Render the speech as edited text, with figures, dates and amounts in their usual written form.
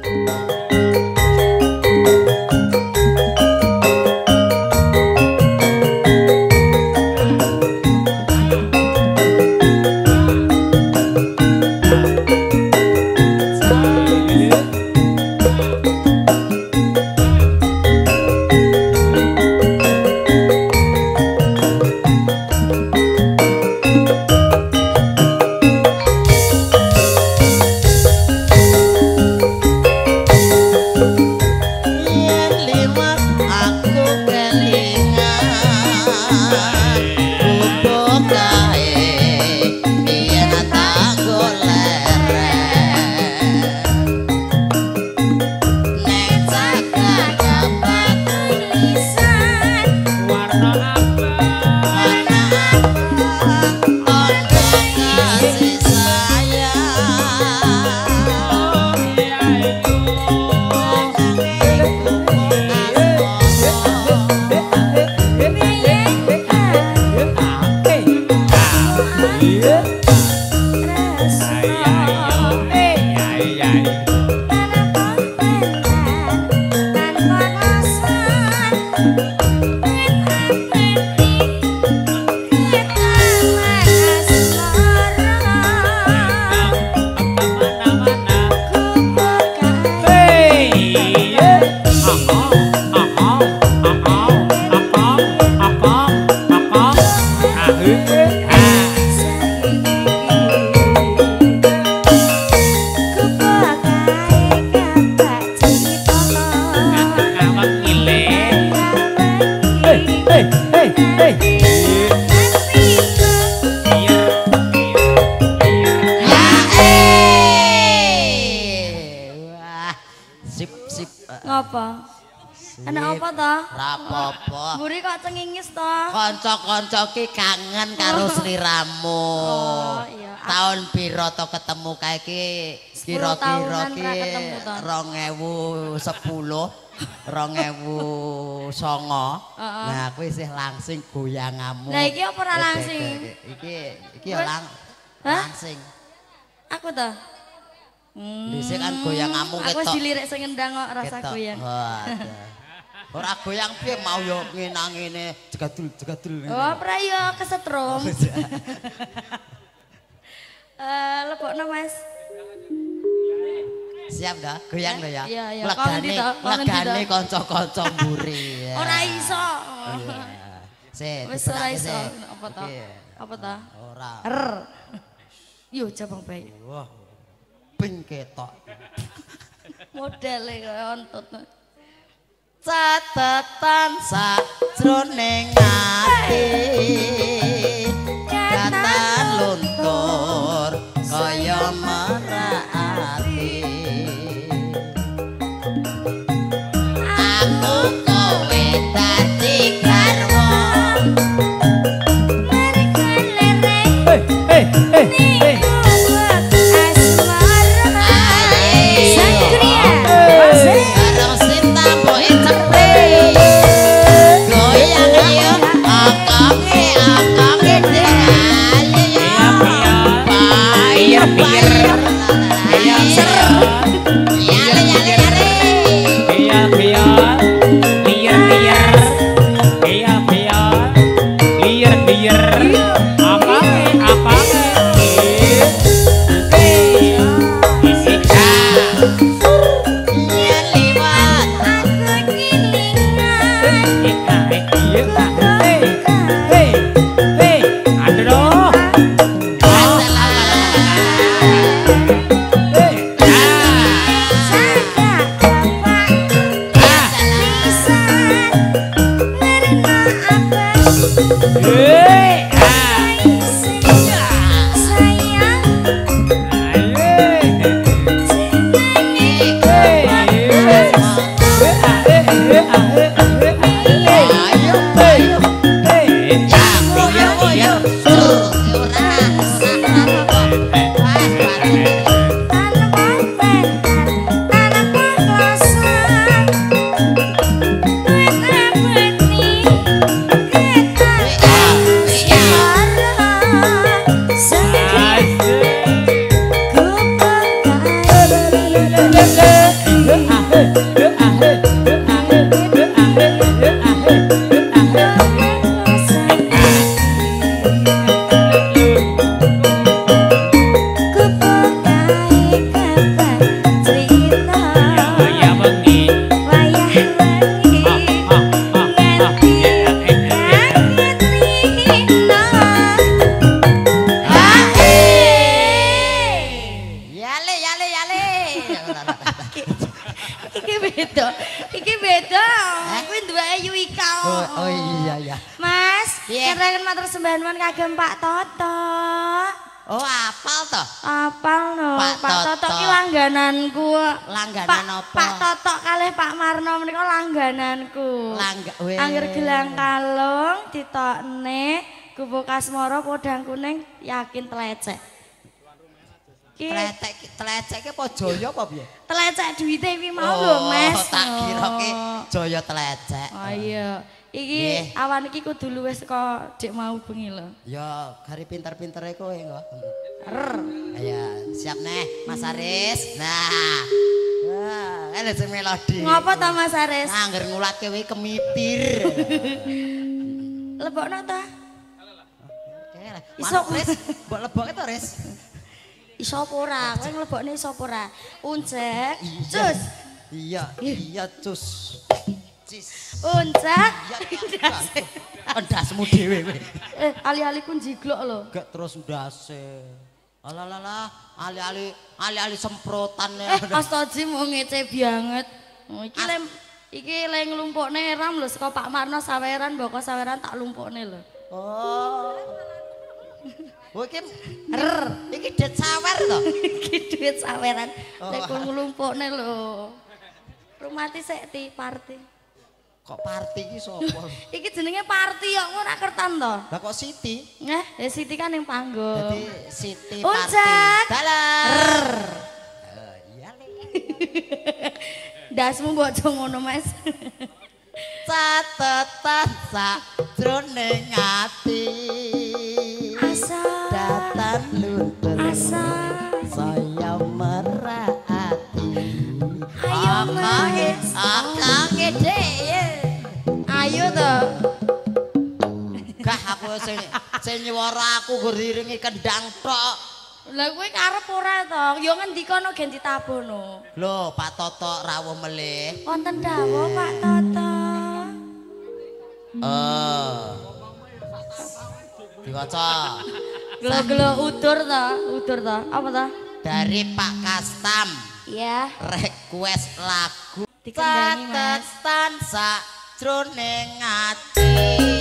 Kanca-kanca ki kangen karo sliramu. Oh iya. Taun pira to ketemu kae ki? Kira-kira ki 2010, 2009. Nah, kuwi isih langsing goyangamu. Lah iki apa ora langsing? Iki ya langsing. Aku to. Dhisik kan goyangamu ketok. Aku wis dilirik sing ngendang kok rasa goyang. Ora goyang piye mau yo ngene jegadul. Oh, prayo kesetrum. Lebokno Mas. Siap dah, goyang lho ya. Iya. Legane kanca-kanca mburi. Ora iso. Wis ora iso. Apa to? Apa to? Ora. Yo jabang bae. Wah. Ping ketok. Modele kaya ontut. Catetan sajroning ati katan luntur kaya merati aku kowe dadi garwa Biar Iki beda. Iki beda. Kuwi duwe Yuika. Oh iya. Mas, Piye? keren matur sembah nuwun kagem Pak Toto. Oh, apal toh? Apal no, Pak Pak Toto Toto. ki langgananku. Langganan apa? Pak Toto kalih Pak Marno menika langgananku. Weh. Angger gelang kalung ditokne gubuk asmara podang kuning yakin telecek. Ki Telecek ki apa Jaya apa piye? telecek duwite iki mau lho, Mas. Tak kira ki Jaya telecek. Oh iya. Iki Nggih. awan iki kudu luwih saka dik mau bengi lho. Ya, gari pinter-pintere kowe kok. Ayo, siap neh, Mas Aris. Nah. Wah, kan sing melodi. Ngopo to Mas Aris? Angger ngulatke kowe kemipir. Lebokno ta? Iso, Ris. Mbok leboke to, Ris? Iso apa ora? Kowe nglebokne iso apa ora? Uncek. Cus. Iya, cus. Cis. Uncek. Endasmu dhewe kowe. Ali-ali ku jiglok lho. Gak terus ndase. Alah, ali-ali semprotan. Astaji mau ngece banget. Oh, iki le nglumpukne ram lho saka Pak Marno saweran, mboko saweran tak lumpukne lho. Oh. Oh iki det sawer to. Iki duit saweran. Oh. Lek kon nglumpukne lho. Rumati sik ti party. Kok party iki sapa? Iki jenenge party kok ora kertan to. Lah kok Siti? Siti kan ning panggung. Dadi Siti Uncek. party. Dalam. Iya Le. Dasmu mbok aja ngono, Mas. Catetan sakjroning ati. Asa. Datan luntur. Asa. Saya merhati. Ayo, Mas. Akange dhewe. Ayo to. Gah aku sing nyuwara aku nggo diringi kendang tok. Lah kowe karep ora to? Ya ngendikono gen ditabono. Lho, Pak Toto rawuh melih. Wonten dawuh Pak Toto. Diwaca. Gelo-gelo udur to, Apa to? Dari Pak Kastam. Iya, Request lagu dikendangi Mas. Catetan sakjroning ati.